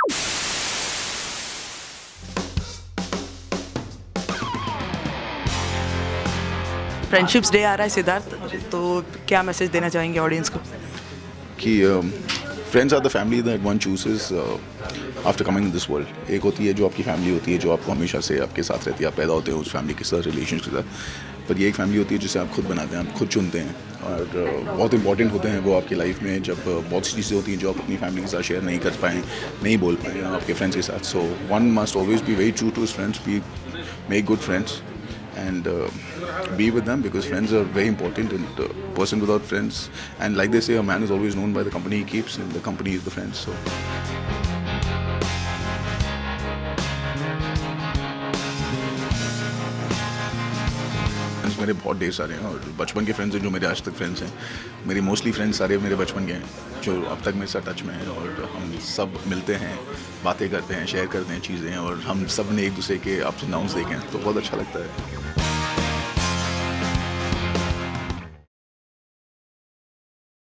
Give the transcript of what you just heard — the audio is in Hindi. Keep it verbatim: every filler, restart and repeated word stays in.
फ्रेंडशिप्स डे आ रहा है सिद्धार्थ, तो क्या मैसेज देना चाहेंगे ऑडियंस को? कि friends are the family that one chooses after coming in this world. एक होती है जो आपकी फैमिली होती है, जो आपको हमेशा से आपके साथ रहती है, आप पैदा होते हैं उस फैमिली के साथ, रिलेशन के साथ। पर ये एक फैमिली होती है जिसे आप खुद बनाते हैं, आप खुद चुनते हैं, और uh, बहुत इंपॉर्टेंट होते हैं वो आपकी लाइफ में, जब uh, बहुत सी चीज़ें होती हैं जो आप अपनी फैमिली के साथ शेयर नहीं कर पाएँ, नहीं बोल पाएँ आपके फ्रेंड्स के साथ। So one must always be very true to his friends, be make good friends and uh, be with them, because friends are very important, and a uh, person without friends, and like they say, a man is always known by the company he keeps, and the company is the friends. So मेरे बहुत ढेर सारे हैं, और बचपन के फ्रेंड्स हैं जो मेरे आज तक फ्रेंड्स हैं। मेरी मोस्टली फ्रेंड्स सारे मेरे बचपन के हैं जो अब तक मेरे साथ टच में हैं, और हम सब मिलते हैं, बातें करते हैं, शेयर करते हैं चीज़ें, और हम सब ने एक दूसरे के अप्स एंड डाउन्स देखे हैं, तो बहुत अच्छा लगता है।